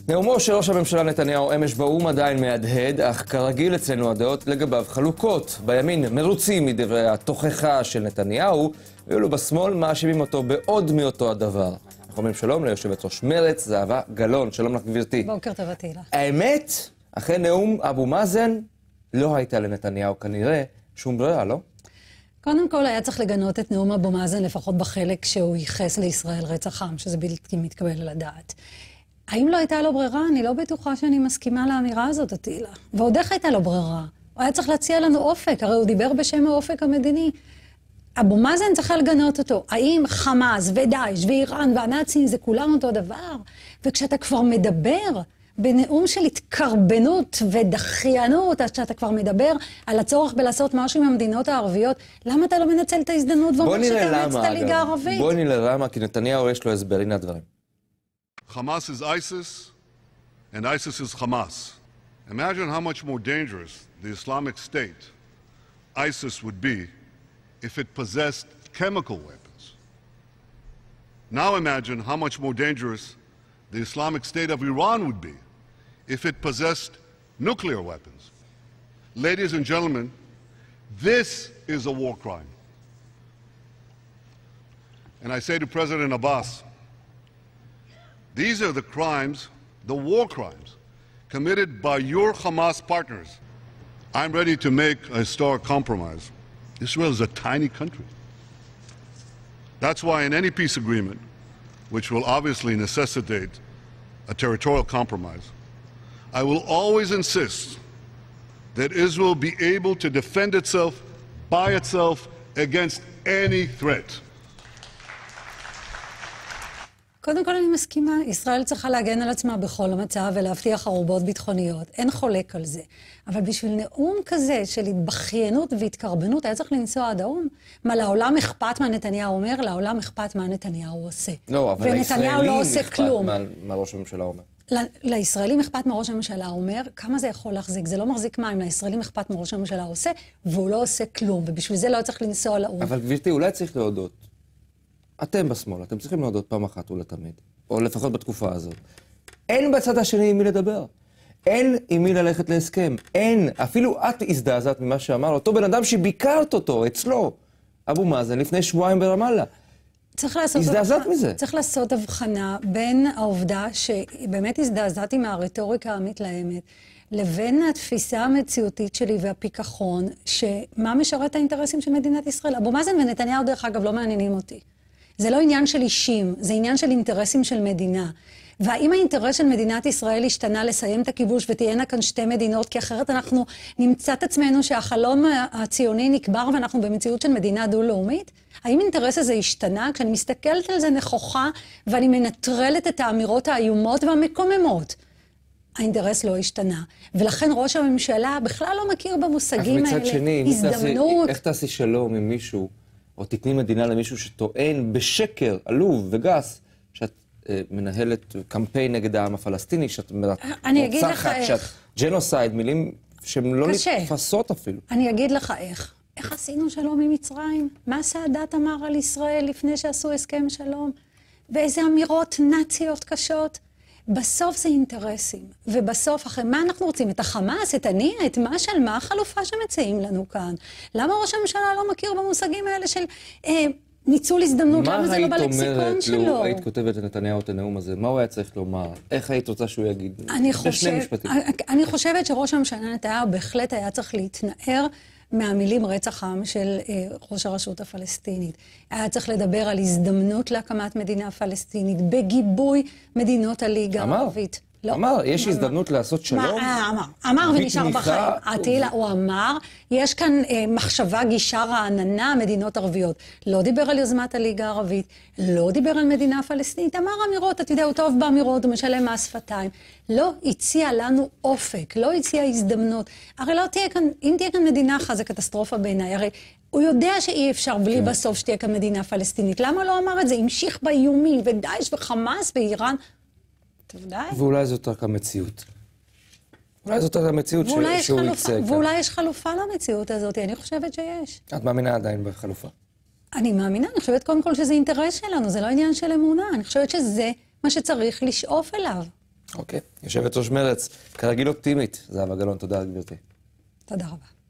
נאומו של ראש הממשלה נתניהו אמש באו"ם עדיין מהדהד, אך כרגיל אצלנו הדעות לגביו חלוקות. בימין מרוצים מדברי התוכחה של נתניהו, ואילו בשמאל מאשימים אותו בעוד מאותו הדבר. אנחנו אומרים שלום ליושבת ראש מרצ, זהבה גלאון. שלום לך גברתי. בוקר טוב תהילה. האמת, אחרי נאום אבו מאזן, לא הייתה לנתניהו כנראה שום ברירה, לא? קודם כל היה צריך לגנות את נאום אבו מאזן, לפחות בחלק שהוא ייחס לישראל רצח עם, שזה בלתי מתקבל על הדעת. האם לא הייתה לו ברירה? אני לא בטוחה שאני מסכימה לאמירה הזאת, תהילה. ועוד איך הייתה לו ברירה? הוא היה צריך להציע לנו אופק, הרי הוא דיבר בשם האופק המדיני. אבו מאזן צריך לגנות אותו. האם חמאס ודאעש ואיראן והנאצים זה כולם אותו דבר? וכשאתה כבר מדבר בנאום של התקרבנות ודחיינות, אז שאתה כבר מדבר על הצורך בלעשות משהו עם המדינות הערביות, למה אתה לא מנצל את ההזדמנות ואומר שאתה מצאת הליגה הערבית? בוא נראה למה, כי נתניהו יש לו הסבר, הנה הדברים. Hamas is ISIS, and ISIS is Hamas. Imagine how much more dangerous the Islamic State, ISIS, would be if it possessed chemical weapons. Now imagine how much more dangerous the Islamic State of Iran would be if it possessed nuclear weapons. Ladies and gentlemen, this is a war crime. And I say to President Abbas, these are the crimes, the war crimes, committed by your Hamas partners. I'm ready to make a historic compromise. Israel is a tiny country. That's why in any peace agreement, which will obviously necessitate a territorial compromise, I will always insist that Israel be able to defend itself by itself against any threat. קודם כל אני מסכימה, ישראל צריכה להגן על עצמה בכל המצב ולהבטיח ערובות ביטחוניות, אין חולק על זה. אבל בשביל נאום כזה של התבכיינות והתקרבנות, היה צריך לנסוע עד האו"ם? מה, לעולם אכפת מה נתניהו אומר? לעולם אכפת מה נתניהו עושה. לא, אבל ונתניהו לא עושה כלום. מה ראש הממשלה אומר. לישראלים אכפת מה ראש הממשלה אומר, כמה זה יכול להחזיק? זה לא מחזיק מים, לישראלים אכפת מה ראש הממשלה עושה, והוא לא עושה כלום, ובשביל זה לא צריך לנסוע לאו"ם. אבל גברתי, אולי צריך להודות. אתם בשמאל, אתם צריכים להודות פעם אחת ולתמיד, או לפחות בתקופה הזאת. אין בצד השני עם מי לדבר. אין עם מי ללכת להסכם. אין, אפילו את הזדעזעת ממה שאמר אותו בן אדם שביקרת אותו, אצלו, אבו מאזן, לפני שבועיים ברמאללה. הזדעזעת מזה. צריך לעשות הבחנה בין העובדה שבאמת הזדעזעתי מהרטוריקה המתלהמת, לבין התפיסה המציאותית שלי והפיקחון, שמה משרת האינטרסים של מדינת ישראל. אבו מאזן ונתניהו דרך אגב לא מעניינים אותי. זה לא עניין של אישים, זה עניין של אינטרסים של מדינה. והאם האינטרס של מדינת ישראל השתנה לסיים את הכיבוש ותהיינה כאן שתי מדינות, כי אחרת אנחנו נמצא את עצמנו שהחלום הציוני נקבר ואנחנו במציאות של מדינה דו-לאומית? האם האינטרס הזה השתנה? כשאני מסתכלת על זה נכוחה ואני מנטרלת את האמירות האיומות והמקוממות, האינטרס לא השתנה. ולכן ראש הממשלה בכלל לא מכיר במושגים האלה. מצד שני, הזדמנות. איך תעשי שלום עם מישהו, או תתני מדינה למישהו שטוען בשקר, עלוב וגס, שאת מנהלת קמפיין נגד העם הפלסטיני, שאת רוצחת, שאת ג'נוסייד, מילים שהן לא נתפסות אפילו. אני אגיד לך איך. איך עשינו שלום עם מצרים? מה סאדאת אמר על ישראל לפני שעשו הסכם שלום? ואיזה אמירות נאציות קשות? בסוף זה אינטרסים, ובסוף אחרי מה אנחנו רוצים? את החמאס, את הנייה, את מה של מה החלופה שמציעים לנו כאן? למה ראש הממשלה לא מכיר במושגים האלה של ניצול הזדמנות? למה זה לא בלקסיקון שלו? מה היית אומרת לו, היית כותבת לנתניהו את הנאום הזה? מה הוא היה צריך לומר? איך היית רוצה שהוא יגיד? אני חושבת שראש הממשלה נתניהו בהחלט היה צריך להתנער מהמילים רצח עם של ראש הרשות הפלסטינית. היה צריך לדבר על הזדמנות להקמת מדינה פלסטינית, בגיבוי מדינות הליגה הערבית. אמר, יש הזדמנות לעשות שלום? אמר ונשאר בחיים. עתילה, הוא אמר, יש כאן מחשבה גישה רעננה, מדינות ערביות. לא דיבר על יוזמת הליגה הערבית, לא דיבר על מדינה פלסטינית, אמר אמירות, אתה יודע, הוא טוב באמירות, הוא משלם מס שפתיים. לא הציע לנו אופק, לא הציע הזדמנות. הרי לא תהיה כאן, אם תהיה כאן מדינה אחת, זה קטסטרופה בעיניי. הרי הוא יודע שאי אפשר בלי בסוף שתהיה כאן מדינה פלסטינית. למה לא אמר את זה? המשיך באיומים, ודאעש וחמאס ואיראן. ואולי זאת רק המציאות. אולי זאת רק המציאות שהוא ייצג. ואולי יש חלופה למציאות הזאת, אני חושבת שיש. את מאמינה עדיין בחלופה? אני מאמינה, אני חושבת קודם כל שזה אינטרס שלנו, זה לא עניין של אמונה, אני חושבת שזה מה שצריך לשאוף אליו. אוקיי. יושבת ראש מרצ, כרגיל אופטימית. זהבה גלאון, תודה גברתי. תודה רבה.